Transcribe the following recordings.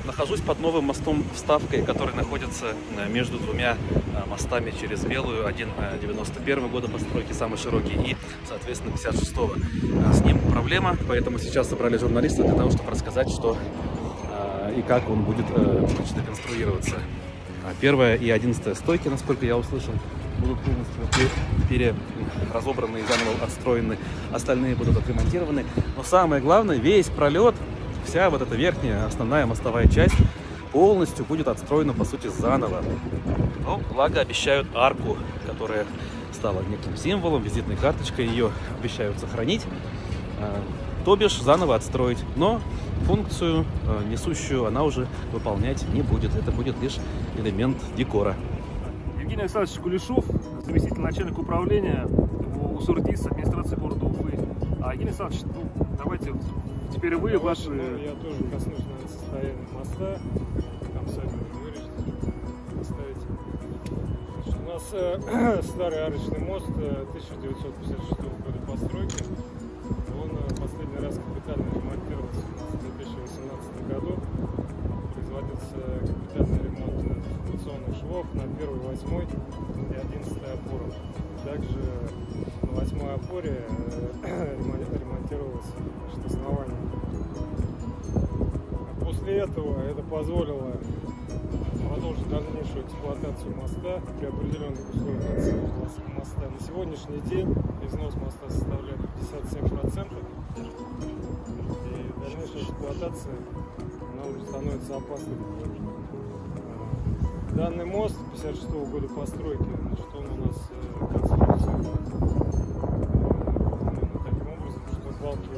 Нахожусь под новым мостом Вставкой, который находится между двумя мостами через Белую. Один 91 года постройки, самый широкий, и, соответственно, 56-го. С ним проблема, поэтому сейчас собрали журналисты для того, чтобы рассказать, что и как он будет реконструироваться. Первая и 11-я стойки, насколько я услышал, будут полностью разобраны и заново отстроены, остальные будут отремонтированы. Но самое главное, весь пролет, вся вот эта верхняя основная мостовая часть полностью будет отстроена, по сути, заново. Но, благо, обещают арку, которая стала неким символом, визитной карточкой, ее обещают сохранить, то бишь заново отстроить. Но функцию несущую она уже выполнять не будет. Это будет лишь элемент декора. Евгений Александрович Кулешов, заместитель начальника управления УСУРТИС администрации города Уфы. Евгений Александрович, давайте теперь вы, ваши... Я тоже коснусь, наверное, состояния моста. Там сами вырежете, поставите. У нас старый арочный мост 1956 года постройки. Он последний раз капитально ремонтировался в 2018 году. Производился капитальный ремонт функционных швов на 1, 8 и 11 опорах. Также на 8 опоре ремонтировалось основание. После этого это позволило продолжить дальнейшую эксплуатацию моста при определенных условиях моста. На сегодняшний день износ моста составляет 57%, и дальнейшая эксплуатация она уже становится опасной. Данный мост 56 года постройки, значит, он у нас конструкция таким образом, что балки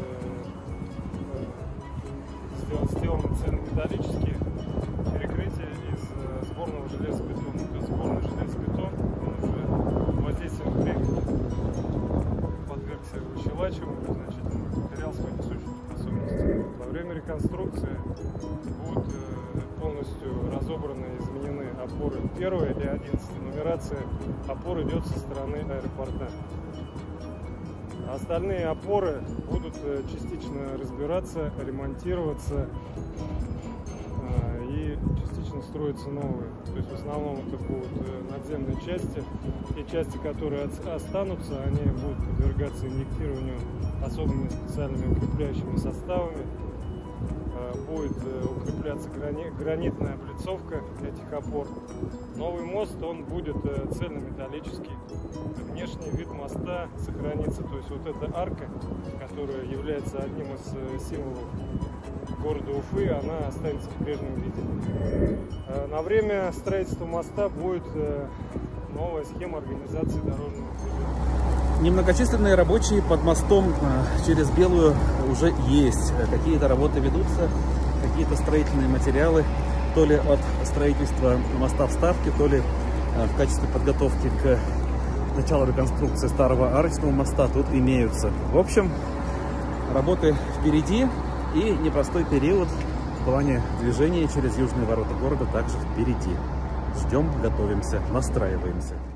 сделаны цельнометаллические, перекрытие из сборного железобетона. То есть сборный железобетон, он уже воздействием времени подвергся выщелачиванию, значительно потерял свои несущие способности. Во время реконструкции будут полностью разобраны и заменены опоры 1 и 11. Нумерация опор идет со стороны аэропорта. Остальные опоры будут частично разбираться, ремонтироваться и частично строятся новые. То есть в основном это будут надземные части. Те части, которые останутся, они будут подвергаться инъектированию особыми специальными укрепляющими составами. Будет укрепляться гранитная облицовка этих опор. Новый мост, он будет цельнометаллический. Внешний вид моста сохранится. То есть вот эта арка, которая является одним из символов города Уфы, она останется в прежнем виде. На время строительства моста будет новая схема организации дорожного движения. Немногочисленные рабочие под мостом через Белую уже есть. Какие-то работы ведутся, какие-то строительные материалы, то ли от строительства моста Вставки, то ли в качестве подготовки к началу реконструкции старого арочного моста тут имеются. В общем, работы впереди, и непростой период в плане движения через южные ворота города также впереди. Ждем, готовимся, настраиваемся.